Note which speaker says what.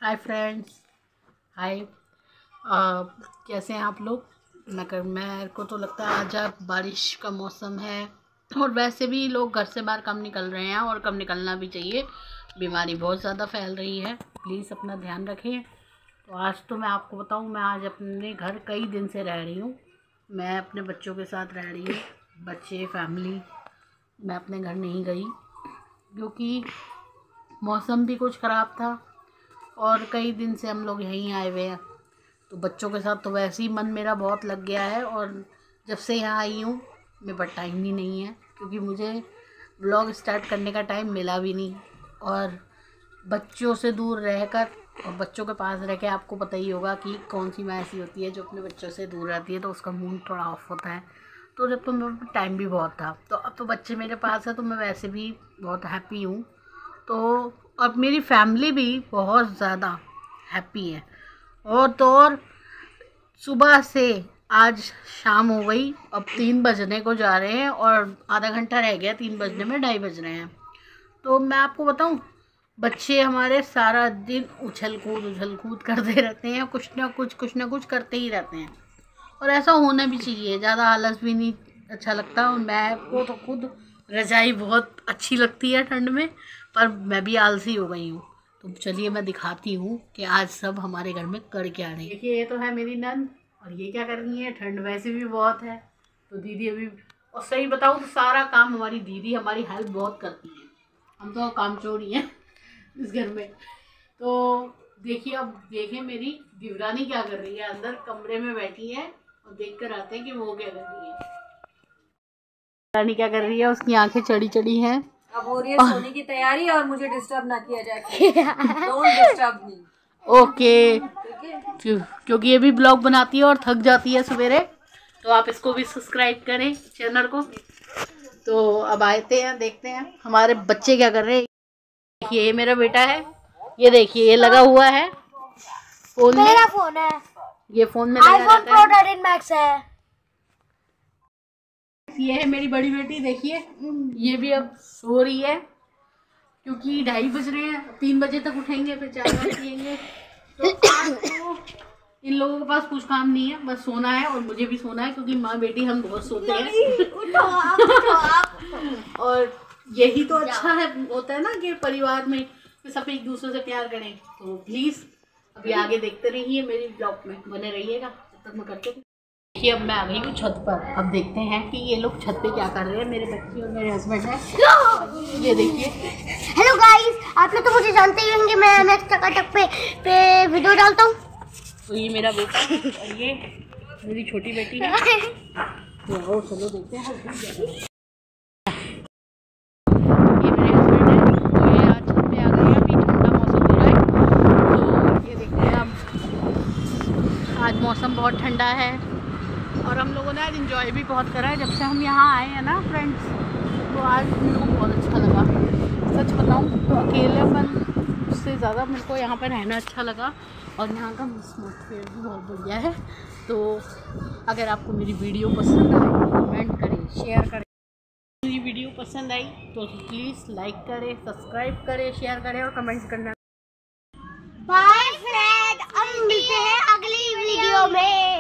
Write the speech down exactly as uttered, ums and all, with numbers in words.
Speaker 1: Hi friends. हाय, कैसे हैं आप लोग? मैं कर मेरे को तो लगता है आज अब बारिश का मौसम है और वैसे भी लोग घर से बाहर कम निकल रहे हैं और कम निकलना भी चाहिए। बीमारी बहुत ज़्यादा फैल रही है, प्लीज़ अपना ध्यान रखें। तो आज तो मैं आपको बताऊं, मैं आज अपने घर कई दिन से रह रही हूँ। मैं अपने बच्चों के साथ रह रही हूँ, बच्चे फैमिली। मैं अपने घर नहीं गई क्योंकि मौसम भी कुछ ख़राब था और कई दिन से हम लोग यहीं आए हुए हैं। तो बच्चों के साथ तो वैसे ही मन मेरा बहुत लग गया है और जब से यहाँ आई हूँ मेरे पास टाइम ही नहीं है क्योंकि मुझे व्लॉग स्टार्ट करने का टाइम मिला भी नहीं। और बच्चों से दूर रहकर और बच्चों के पास रह के आपको पता ही होगा कि कौन सी माँ ऐसी होती है जो अपने बच्चों से दूर रहती है तो उसका मूड थोड़ा ऑफ होता है। तो जब तो मेरे पास टाइम भी बहुत था, तो अब तो बच्चे मेरे पास है तो मैं वैसे भी बहुत हैप्पी हूँ। तो अब मेरी फैमिली भी बहुत ज़्यादा हैप्पी है। और तो और सुबह से आज शाम हो गई, अब तीन बजने को जा रहे हैं और आधा घंटा रह गया, तीन बजने में ढाई बज रहे हैं। तो मैं आपको बताऊं, बच्चे हमारे सारा दिन उछल कूद उछल कूद करते रहते हैं, कुछ ना कुछ कुछ ना कुछ करते ही रहते हैं और ऐसा होना भी चाहिए। ज़्यादा आलस भी नहीं अच्छा लगता। और मैं को तो खुद रज़ाई बहुत अच्छी लगती है ठंड में, पर मैं भी आलसी हो गई हूँ। तो चलिए मैं दिखाती हूँ कि आज सब हमारे घर में कर क्या रहे। देखिए, ये तो है मेरी नंद और ये क्या कर रही है। ठंड वैसे भी बहुत है तो दीदी अभी, और सही बताऊँ तो सारा काम हमारी दीदी हमारी हेल्प बहुत करती है। हम तो कामचोर ही हैं इस घर में। तो देखिए, अब देखें मेरी दिवरानी क्या कर रही है। अंदर कमरे में बैठी है और देख कर आते हैं कि वो क्या कर रही है। रानी क्या कर रही है, उसकी आंखें चढ़ी चढ़ी हैं।
Speaker 2: अब हो रही है सोने की तैयारी और मुझे डिस्टर्ब ना किया जाए। Don't disturb me.
Speaker 1: ओके, क्योंकि ये भी ब्लॉग बनाती है और थक जाती है सवेरे, तो आप इसको भी सब्सक्राइब करें चैनल को। तो अब आते हैं, देखते हैं हमारे बच्चे क्या कर रहे हैं। देखिए, ये मेरा बेटा है, ये देखिए ये लगा हुआ है फोन में।
Speaker 3: मेरा फोन है, ये
Speaker 1: फोन में लगा
Speaker 3: आईफोन प्रो थर्टीन मैक्स है।
Speaker 1: ये है मेरी बड़ी बेटी, देखिए ये भी अब सो रही है क्योंकि ढाई बज रहे हैं, तीन बजे तक उठेंगे फिर चाय वाय पियेंगे। तो आज तो इन लोगों के पास कुछ काम नहीं है, बस सोना है और मुझे भी सोना है क्योंकि माँ बेटी हम बहुत सोते हैं।
Speaker 3: उठो आप, उठो आप।
Speaker 1: और यही तो अच्छा है, होता है ना कि परिवार में सब एक दूसरे से प्यार करें। तो प्लीज अभी आगे देखते रहिए, मेरी ब्लॉग में बने रहिएगा जब तक मैं करती हूँ। देखिए, अब मैं आ गई हूँ छत पर। अब देखते हैं कि ये लोग छत पे क्या कर रहे हैं। मेरे बच्चे और मेरे हस्बैंड हैं, ये देखिए।
Speaker 3: हेलो गाइस, आप लोग तो मुझे जानते ही होंगे, मैं नेक्स्ट टकाटक पे पे वीडियो डालता हूँ।
Speaker 1: तो ये मेरा बेटा है और ये मेरी छोटी बेटी है। तो चलो देखते हैं। ये मेरे हस्बैंड है, तो ये आज छत पे आ गए हैं। अभी ठंडा मौसम हो रहा है, तो ये देखते हैं। अब आज मौसम बहुत ठंडा है और हम लोगों ने आज इंजॉय भी बहुत करा है। जब से हम यहाँ आए हैं ना फ्रेंड्स, तो आज मेरे को बहुत अच्छा लगा। सच बताऊँ तो अकेलेपन से ज़्यादा मेरे को यहाँ पर रहना अच्छा लगा और यहाँ का एटमॉस्फेयर भी बहुत बढ़िया है। तो अगर आपको मेरी वीडियो पसंद आए तो कमेंट करें, शेयर करें। मेरी वीडियो पसंद आई तो प्लीज़ लाइक करें, सब्सक्राइब करें, शेयर करें और कमेंट्स करना।
Speaker 3: बाय फ्रेंड, अब मिलते हैं अगली वीडियो में।